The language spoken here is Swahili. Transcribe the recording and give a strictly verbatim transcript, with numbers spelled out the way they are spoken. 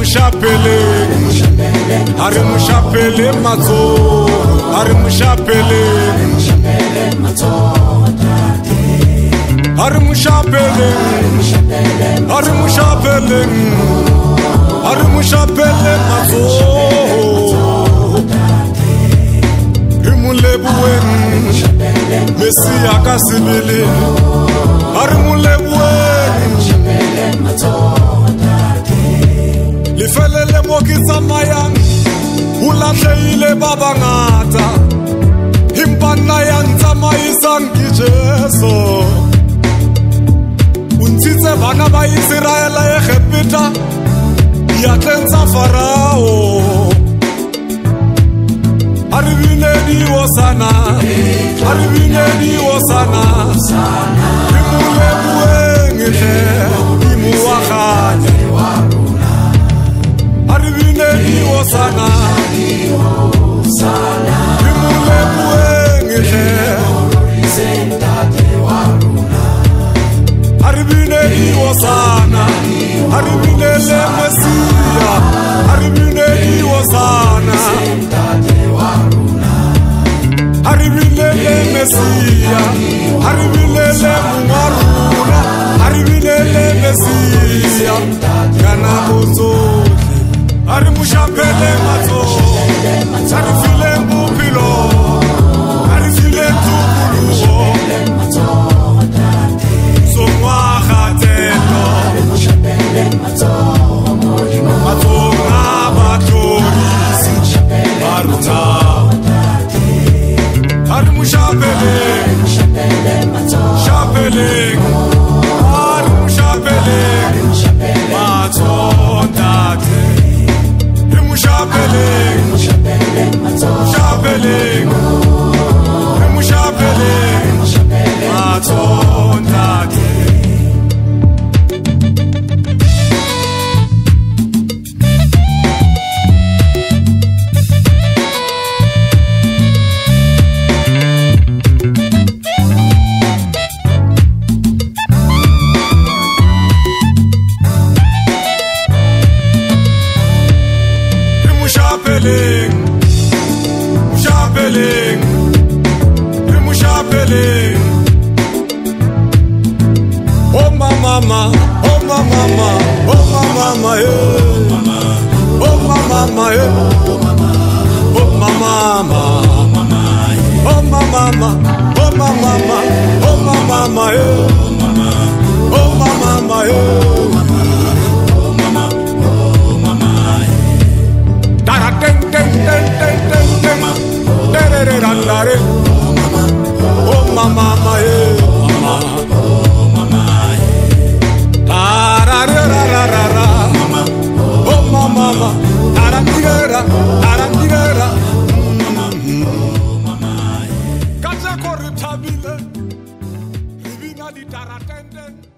mushapele ari mushapele matso ari mushapele ari mushapele ari mushapele ari mushapele matso imulebuwen Mesia kasibili ari mulebuwen lifelele mokisa mayang ulahlile babangata impana yantsama isangi Jesu untitse bana ba Israela eGibita yatlenza Farao aribine diwo sana aribine diwo sana imulebuenge imuwakanya aribine diwo sana imulebuenge aribine diwo sana aribine le Mesia aribine diwo sana aribine le Mesia aribine le Mungarura aribine le Mesia kana bozo ari mushapele matso ari file mbupilo ari file tukuluo somwa khatelo ari mushapele matso matso ngabatlorisi baruta ari mushapele shapele ari mushapele matso tate Mushapele, mushapele, mushapele, matondake. Mushapeling, mushapeling, mushapeling. Oh my mama, oh my mama, oh my mama, yeah. Oh my mama, yeah. Oh my mama, oh my mama, oh my mama, oh my mama, yeah. Oh my mama, yeah. Oh mama, mama, eh, mama, oh mama, ra ra ra ra ra ra, mama, oh mama, mama, tarantigera, tarantigera, mama, oh mama, kaza kortabile, livina di taratenden.